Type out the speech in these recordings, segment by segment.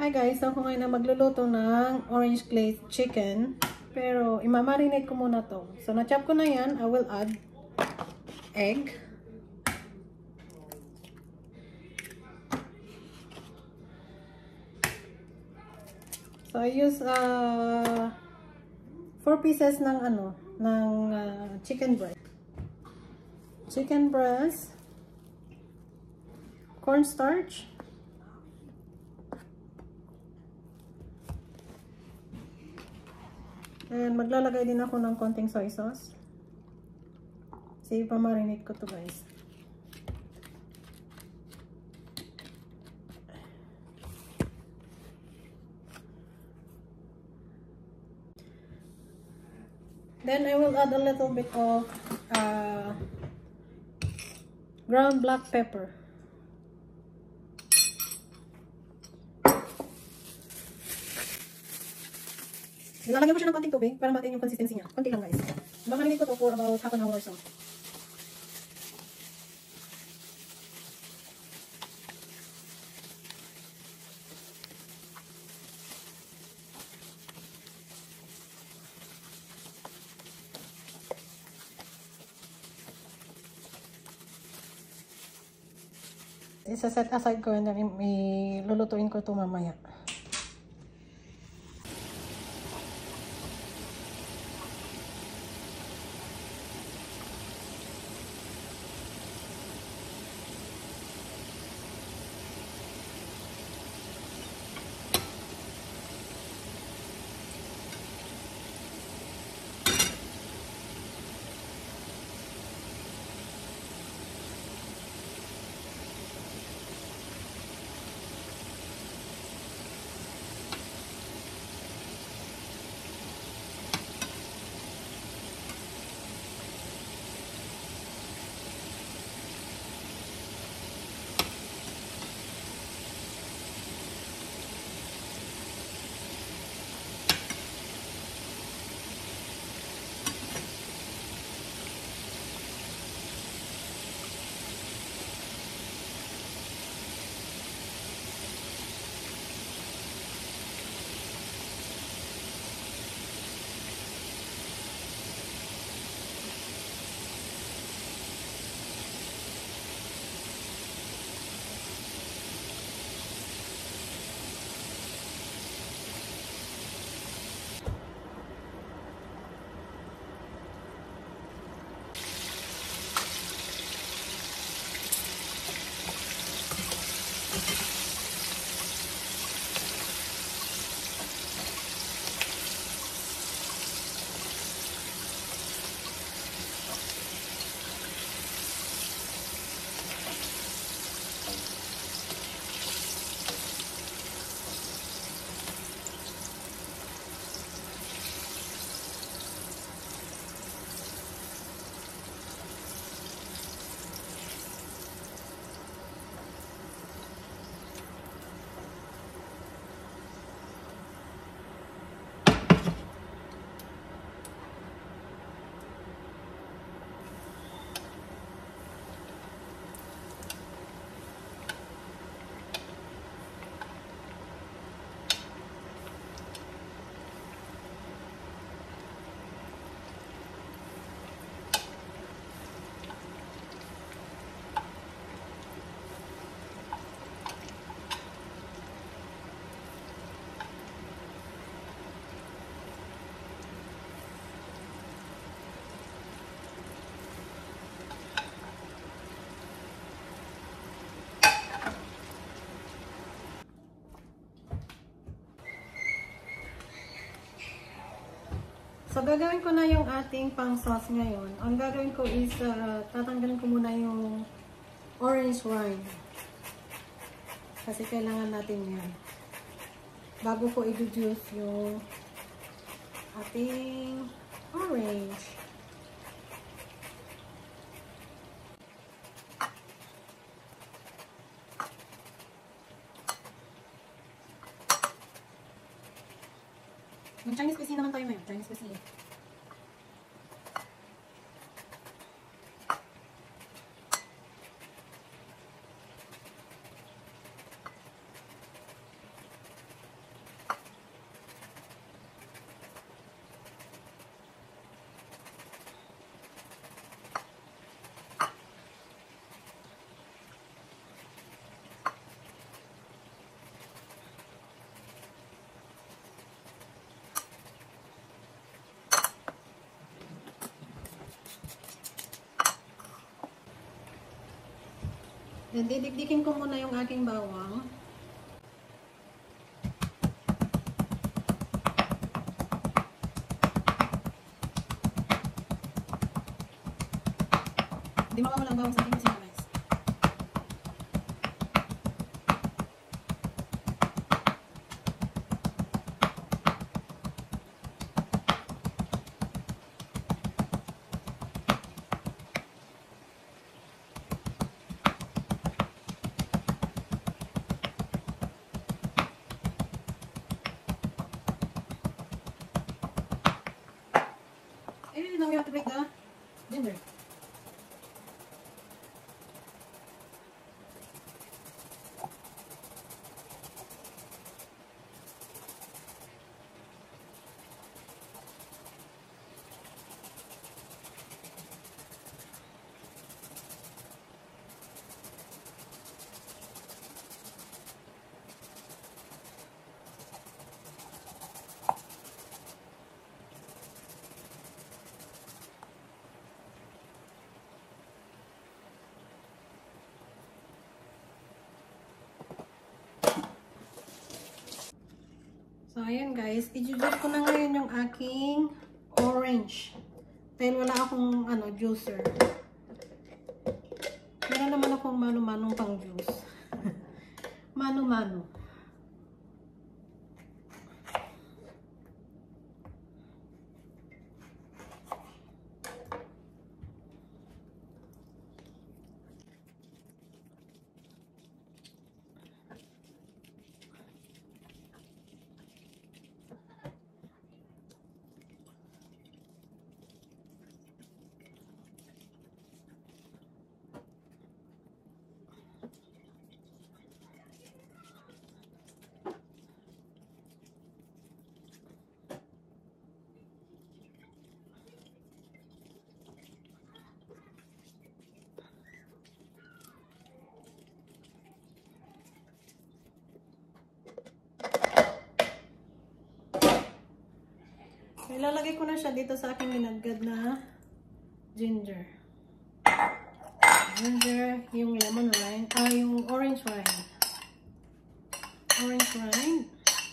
Hi guys, so ako ngayon na magluluto ng orange glazed chicken. Pero imamarinate ko muna to. So na-chop ko na yan. I will add egg. So I use 4 pieces ng chicken breast. Chicken breast, cornstarch, and maglalagay din ako ng konting soy sauce. Sige, pa-marinate ko to guys. Then I will add a little bit of ground black pepper. Nilalagyan ko siya ng konting tubig para matin yung consistency niya. Konti lang guys. Mamarinate ko to for about half an hour or so. Isa-set aside ko and then lulutuin ko ito mamaya. So, gagawin ko na yung ating pang sauce ngayon. Ang gagawin ko is, tatanggalin ko muna yung orange wine. Kasi kailangan natin yan. Bago ko i-juice yung ating orange. Mag-Chinese cuisine naman tayo ngayon. Chinese cuisine. Then, didikdikin ko muna yung aking bawang. Hindi makawala ang bawang sa aking kusina, guys. Now we have to break the ginger. So, ayan guys. I-juice ko na ngayon yung aking orange. Dahil wala akong juicer. Meron naman akong mano-manong pang juice. Mano-mano. Ilalagay ko na siya dito sa aking linagad na ginger. Ginger, yung lemon rind, yung orange rind. Orange rind.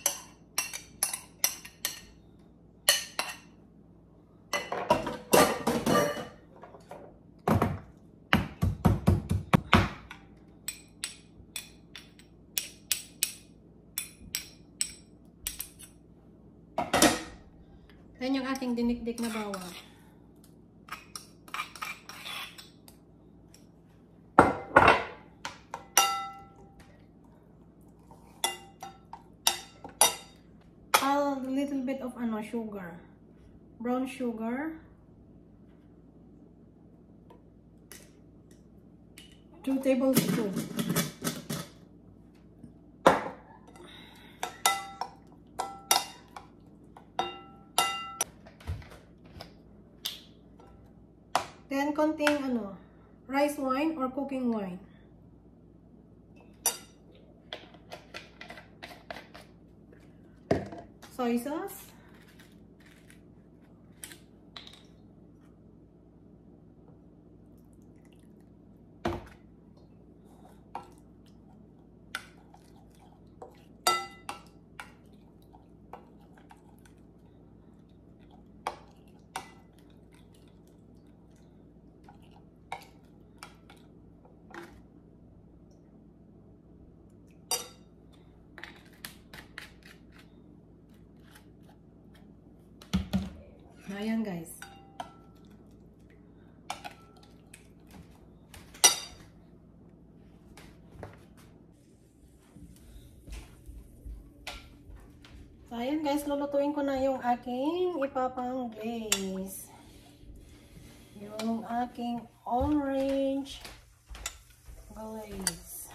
Then yung ating dinikdik na bawang. A little bit of sugar. Brown sugar. 2 tablespoons. Then, konting rice wine or cooking wine. Soy sauce. Ayan guys. So ayan guys, lulutuin ko na yung aking ipapang glaze. Yung aking orange glaze.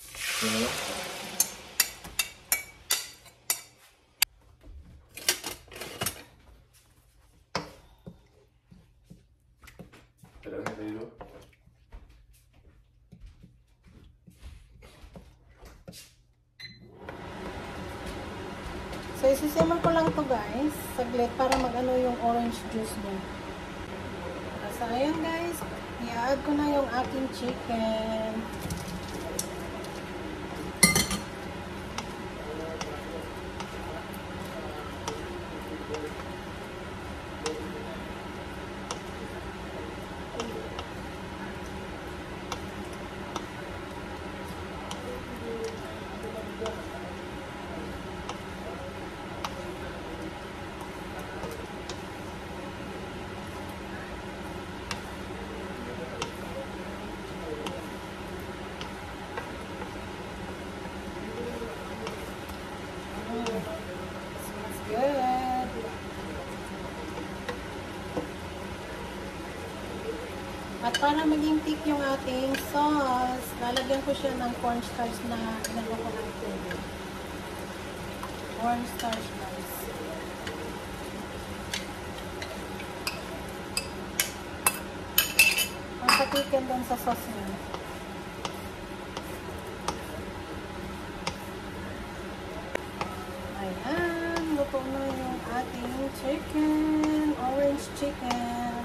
So, isisimmer ko lang to guys, saglit para mag-ano yung orange juice niya. So, ayan guys, i-add ko na yung aking chicken. At para maging thick yung ating sauce, lalagyan ko siya ng cornstarch na inano ko ng tubig. Cornstarch guys. Ang patikin doon sa sauce niya. Ayan, luto na yung ating chicken, orange chicken.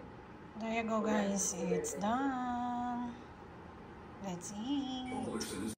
There you go guys, it's done. Let's eat.